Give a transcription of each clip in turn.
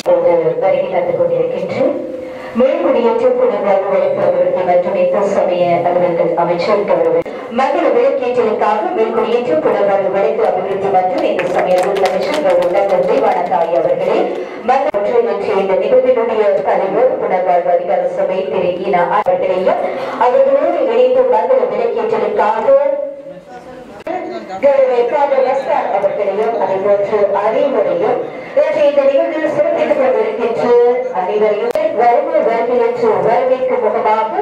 வருகை தந்து கொண்டிருக்கின்ற மேல்குடியேற்ற புனர்வாழ்வுகளுக்கு அபிவிருத்தி மற்றும் இந்து சமய அலுவலர்கள் அமைச்சர் கௌரவ மங்கள விளக்கேற்றலுக்காக மேல்குடியேற்ற புனர்வாழ்வுகளுக்கு அபிவிருத்தி மற்றும் இந்து சமய அலுவலக அமைச்சர் கௌரவ தேவானந்தாய் அவர்களே இந்த நிகழ்வினுடைய தலைவர் புனர்வாழ்வு அதிகார சபை திரு ஈனா அவர்களையும் அவர்களோடு இணைந்து மங்கள விளக்கேற்றலுக்காக அவர்களையும் அதேபோன்று அறிவுரையும் இந்த நிகழ்வில் சிறப்பித்துக் கொண்டிருக்கின்ற அனைவரையும் வருகையற்று வரவேற்கும் முகமாக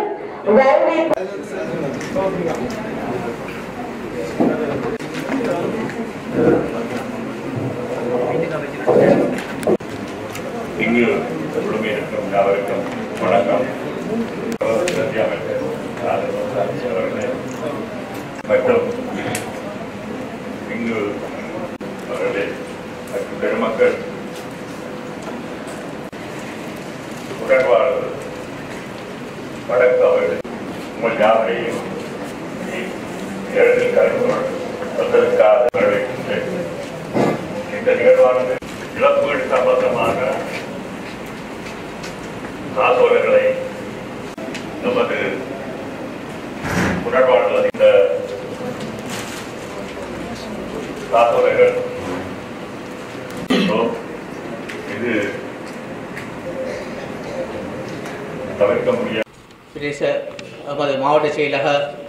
இங்கு இருக்கும் யாவருக்கும் வணக்கம். மற்றும் இங்கு பெருமக்கள் உடன்வாழ்வு வடக்கு அவர்கள் உங்கள் யாவரையும் இடத்தில் கலந்துவதற்காக வரவேற்கின்றேன். இந்த நிகழ்வானது இழப்பீடு சம்பந்தமான காசோலைகளை நமது உணர்வாளர்கள் இந்த காசோலைகள் இது தவிர்க்க முடியாது. மாவட்ட செயலக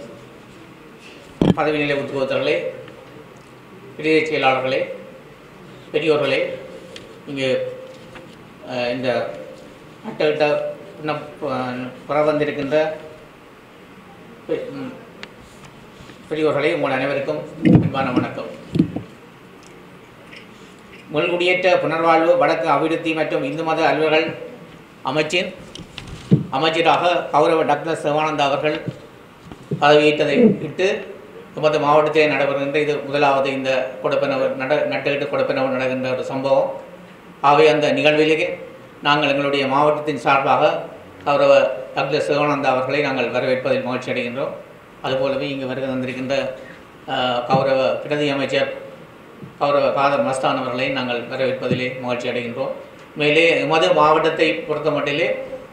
பதவி நிலை உத்தியோகத்தர்களே, பிரதேச செயலாளர்களே, பெரியோர்களே, இங்கு இந்த அட்டகிட்ட புற வந்திருக்கின்ற பெரியோர்களே, உங்கள் அனைவருக்கும் அன்பான வணக்கம். முன்குடியேற்ற புனர்வாழ்வு வடக்கு அபிவிருத்தி மற்றும் இந்து மத அலுவலர்கள் அமைச்சராக கௌரவ டாக்டர் சிவானந்தா அவர்கள் பதவியேற்றதை இட்டு நமது மாவட்டத்திலே நடைபெறுகின்ற இது முதலாவது இந்த கொடுப்பனவு நட்டுக்கிட்டு கொடுப்பனவு நடக்கின்ற ஒரு சம்பவம். ஆகவே அந்த நிகழ்விலேயே நாங்கள் எங்களுடைய மாவட்டத்தின் சார்பாக கௌரவ டாக்டர் சிவானந்தா அவர்களை நாங்கள் வரவேற்பதில் மகிழ்ச்சி அடைகின்றோம். அதுபோலவே இங்கு வருகை தந்திருக்கின்ற கௌரவ பிரதி அமைச்சர் கௌரவ காதர் மஸ்தான் அவர்களை நாங்கள் வரவேற்பதிலே மகிழ்ச்சி அடைகின்றோம். மேலே எமது மாவட்டத்தை பொறுத்த மட்டிலே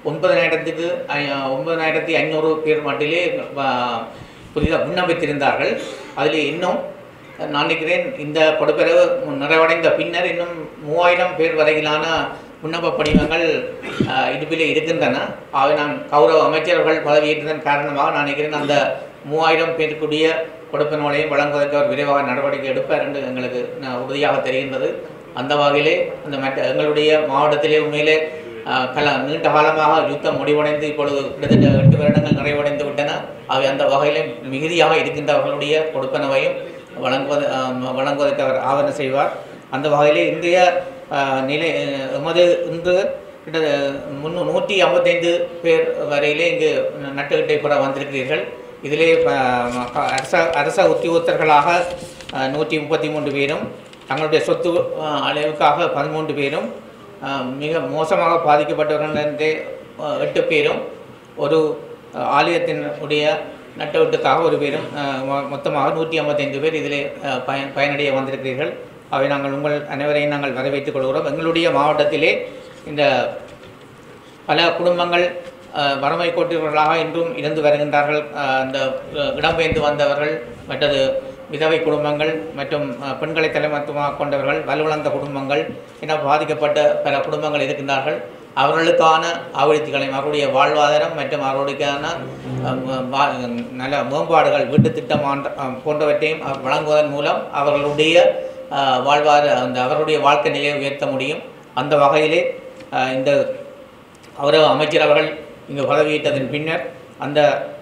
9,500 பேர் மட்டிலே புதிதாக விண்ணப்பித்திருந்தார்கள். அதில் இன்னும் நான் நினைக்கிறேன் இந்த கொடுப்பெறவு நிறைவடைந்த பின்னர் இன்னும் 3000 பேர் வரையிலான விண்ணப்ப படிவங்கள் இடுப்பிலே இருக்கின்றன. ஆகவே நான் கௌரவ அமைச்சர்கள் பதவியேற்றதன் காரணமாக நான் நினைக்கிறேன் அந்த 3000 பேருக்குரிய கொடுப்பனவுகளையும் வழங்குவதற்கு அவர் விரைவாக நடவடிக்கை எடுப்பார் என்று எங்களுக்கு உறுதியாக தெரிகின்றது. அந்த வகையிலே அந்த எங்களுடைய மாவட்டத்திலே உண்மையிலே நீண்ட காலமாக யுத்தம் முடிவடைந்து இப்பொழுது கிட்டத்தட்ட 8 வருடங்கள் நிறைவடைந்து விட்டன. அவை அந்த வகையிலே மிகுதியாக இருக்கின்றவர்களுடைய கொடுப்பனவையும் வழங்குவதற்கு அவர் ஆவணம் செய்வார். அந்த வகையிலே இன்றைய நிலை எமது இன்று கிட்டத்தட்ட 155 பேர் வரையிலே இங்கு நட்டுக்கிட்டை புற வந்திருக்கிறீர்கள். இதிலே அரச உத்தியோகத்தர்களாக 133 பேரும், தங்களுடைய சொத்து அளவுக்காக 13 பேரும், மிக மோசமாக பாதிக்கப்பட்டவர்கள் என்றே 8 பேரும், ஒரு ஆலயத்தினுடைய நட்டவீட்டுக்காக ஒரு பேரும், மொத்தமாக 155 பேர் இதிலே பயனடைய வந்திருக்கிறீர்கள். அவை நாங்கள் உங்கள் அனைவரையும் நாங்கள் வரவேற்றுக் கொள்கிறோம். எங்களுடைய மாவட்டத்திலே இந்த பல குடும்பங்கள் வறுமை கோட்டியவர்களாக இன்றும் இருந்து வருகின்றார்கள். அந்த இடம்பெயர்ந்து வந்தவர்கள், மற்றது விதவை குடும்பங்கள் மற்றும் பெண்களை தலைமத்துவமாக கொண்டவர்கள், வலுவிழந்த குடும்பங்கள் என பாதிக்கப்பட்ட பல குடும்பங்கள் இருக்கின்றார்கள். அவர்களுக்கான அபிவிருத்திகளையும் அவருடைய வாழ்வாதாரம் மற்றும் அவர்களுக்கான நல்ல மேம்பாடுகள், வீட்டு திட்டம் போன்றவற்றையும் வழங்குவதன் மூலம் அவர்களுடைய அவர்களுடைய வாழ்க்கை நிலையை உயர்த்த முடியும். அந்த வகையிலே இந்த கௌரவ அமைச்சர் அவர்கள் இங்கு பதவியேற்றதன் பின்னர் அந்த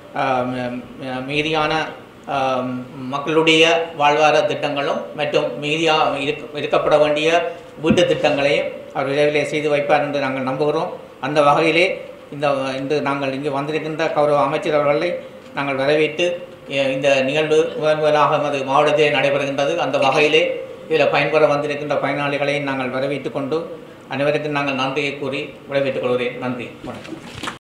மீதியான மக்களுடைய வாழ்வாதார திட்டங்களும் மற்றும் மீதியாக இருக்கப்பட வேண்டிய வீட்டு திட்டங்களையும் அவர் விரைவிலே செய்து வைப்பார் என்று நாங்கள் நம்புகிறோம். அந்த வகையிலே இந்த நாங்கள் இங்கு வந்திருக்கின்ற கௌரவ அமைச்சர் அவர்களை நாங்கள் வரவேற்று இந்த நிகழ்வு முதலாக நமது மாவட்டத்திலே நடைபெறுகின்றது. அந்த வகையிலே இதில் பயன்பெற வந்திருக்கின்ற பயனாளிகளையும் நாங்கள் வரவேற்று கொண்டு அனைவருக்கும் நாங்கள் நன்றியை கூறி விடைபெற்றுக் கொள்கிறேன். நன்றி, வணக்கம்.